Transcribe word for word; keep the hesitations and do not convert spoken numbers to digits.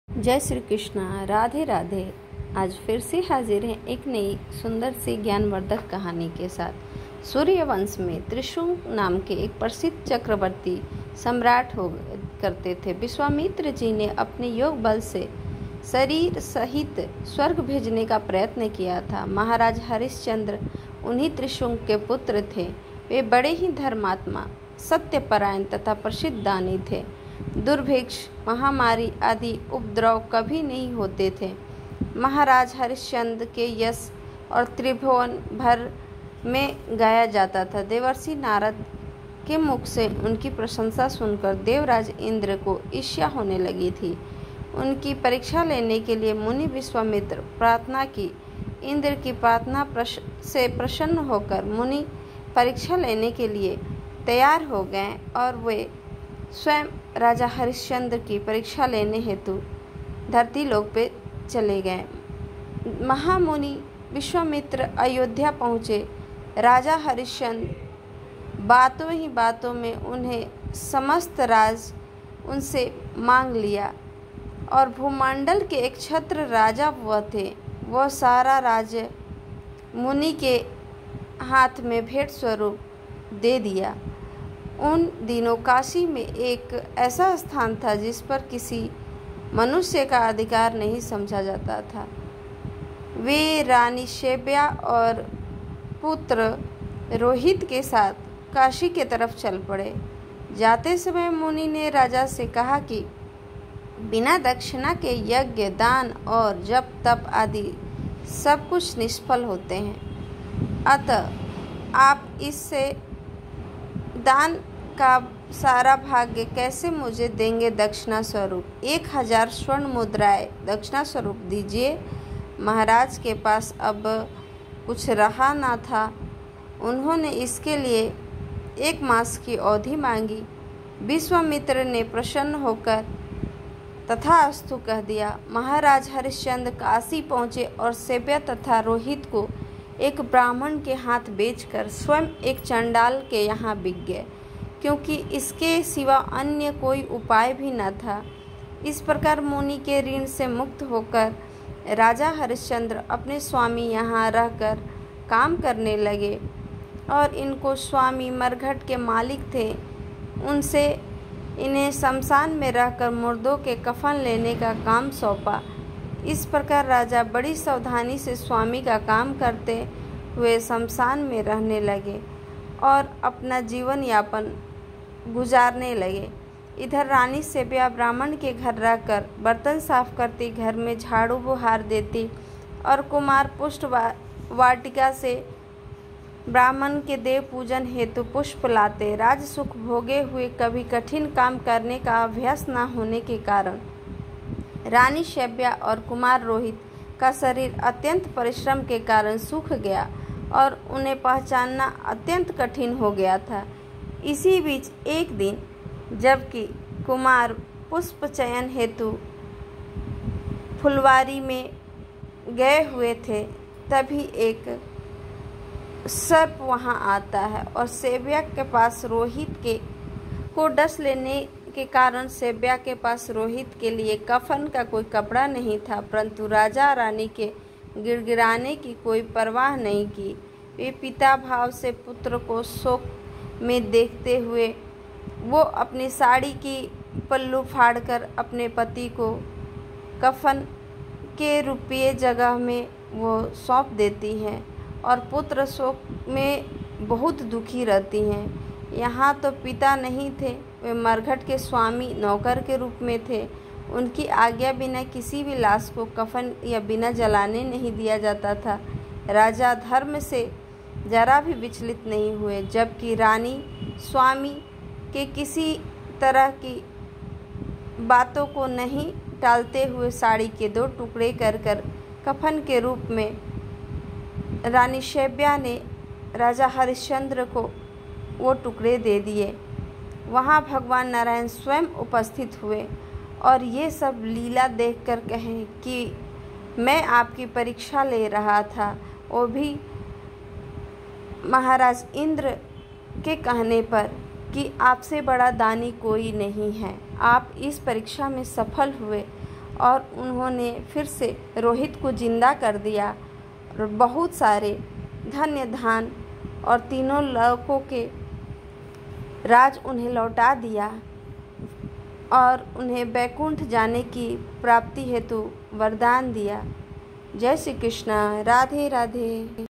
जय श्री कृष्णा। राधे राधे। आज फिर से हाजिर हैं एक नई सुंदर सी ज्ञानवर्धक कहानी के साथ। सूर्यवंश में त्रिशुंग नाम के एक प्रसिद्ध चक्रवर्ती सम्राट हो करते थे। विश्वामित्र जी ने अपने योग बल से शरीर सहित स्वर्ग भेजने का प्रयत्न किया था। महाराज हरिश्चंद्र उन्हीं त्रिशुंग के पुत्र थे। वे बड़े ही धर्मात्मा, सत्यपरायण तथा प्रसिद्ध दानी थे। दुर्भिक्ष, महामारी आदि उपद्रव कभी नहीं होते थे। महाराज हरिश्चंद्र के यश और त्रिभुवन भर में गाया जाता था। देवर्षि नारद के मुख से उनकी प्रशंसा सुनकर देवराज इंद्र को ईर्ष्या होने लगी थी। उनकी परीक्षा लेने के लिए मुनि विश्वामित्र प्रार्थना की। इंद्र की प्रार्थना प्रश, से प्रसन्न होकर मुनि परीक्षा लेने के लिए तैयार हो गए और वे स्वयं राजा हरिश्चंद्र की परीक्षा लेने हेतु धरती लोक पे चले गए। महामुनि विश्वामित्र अयोध्या पहुँचे। राजा हरिश्चंद्र बातों ही बातों में उन्हें समस्त राज उनसे मांग लिया और भूमंडल के एक छत्र राजा वह थे। वह सारा राज्य मुनि के हाथ में भेंट स्वरूप दे दिया। उन दिनों काशी में एक ऐसा स्थान था जिस पर किसी मनुष्य का अधिकार नहीं समझा जाता था। वे रानी शैब्या और पुत्र रोहित के साथ काशी के तरफ चल पड़े। जाते समय मुनि ने राजा से कहा कि बिना दक्षिणा के यज्ञ, दान और जप तप आदि सब कुछ निष्फल होते हैं। अतः आप इससे दान का सारा भाग्य कैसे मुझे देंगे? दक्षिणा स्वरूप एक हजार स्वर्ण मुद्राएं दक्षिणा स्वरूप दीजिए। महाराज के पास अब कुछ रहा ना था। उन्होंने इसके लिए एक मास की अवधि मांगी। विश्वामित्र ने प्रसन्न होकर तथास्तु कह दिया। महाराज हरिश्चंद्र काशी पहुँचे और शैब्या तथा रोहित को एक ब्राह्मण के हाथ बेचकर स्वयं एक चंडाल के यहाँ बिक गए, क्योंकि इसके सिवा अन्य कोई उपाय भी न था। इस प्रकार मुनि के ऋण से मुक्त होकर राजा हरिश्चंद्र अपने स्वामी यहाँ रहकर काम करने लगे और इनको स्वामी मरघट के मालिक थे। उनसे इन्हें शमशान में रहकर मुर्दों के कफन लेने का काम सौंपा। इस प्रकार राजा बड़ी सावधानी से स्वामी का काम करते हुए शमशान में रहने लगे और अपना जीवन यापन गुजारने लगे। इधर रानी शैब्या ब्राह्मण के घर रहकर बर्तन साफ करती, घर में झाड़ू बुहार देती और कुमार पुष्ट वा, वाटिका से ब्राह्मण के देव पूजन हेतु पुष्प लाते। राज सुख भोगे हुए कभी कठिन काम करने का अभ्यास न होने के कारण रानी शैब्या और कुमार रोहित का शरीर अत्यंत परिश्रम के कारण सूख गया और उन्हें पहचानना अत्यंत कठिन हो गया था। इसी बीच एक दिन जबकि कुमार पुष्प चयन हेतु फुलवारी में गए हुए थे, तभी एक सर्प वहां आता है और शैब्या के पास रोहित के को डस लेने के कारण शैब्या के पास रोहित के लिए कफन का कोई कपड़ा नहीं था, परंतु राजा रानी के गिड़गिड़ाने की कोई परवाह नहीं की। वे पिता भाव से पुत्र को शोक में देखते हुए वो अपनी साड़ी की पल्लू फाड़कर अपने पति को कफन के रुपये जगह में वो सौंप देती हैं और पुत्र शोक में बहुत दुखी रहती हैं। यहाँ तो पिता नहीं थे, वे मरघट के स्वामी नौकर के रूप में थे। उनकी आज्ञा बिना किसी भी लाश को कफन या बिना जलाने नहीं दिया जाता था। राजा धर्म से जरा भी विचलित नहीं हुए, जबकि रानी स्वामी के किसी तरह की बातों को नहीं टालते हुए साड़ी के दो टुकड़े कर कर कफन के रूप में रानी शैब्या ने राजा हरिश्चंद्र को वो टुकड़े दे दिए। वहाँ भगवान नारायण स्वयं उपस्थित हुए और ये सब लीला देखकर कहें कि मैं आपकी परीक्षा ले रहा था, वो भी महाराज इंद्र के कहने पर कि आपसे बड़ा दानी कोई नहीं है। आप इस परीक्षा में सफल हुए और उन्होंने फिर से रोहित को जिंदा कर दिया और बहुत सारे धन्य धान और तीनों लोकों के राज उन्हें लौटा दिया और उन्हें बैकुंठ जाने की प्राप्ति हेतु वरदान दिया। जय श्री कृष्ण। राधे राधे।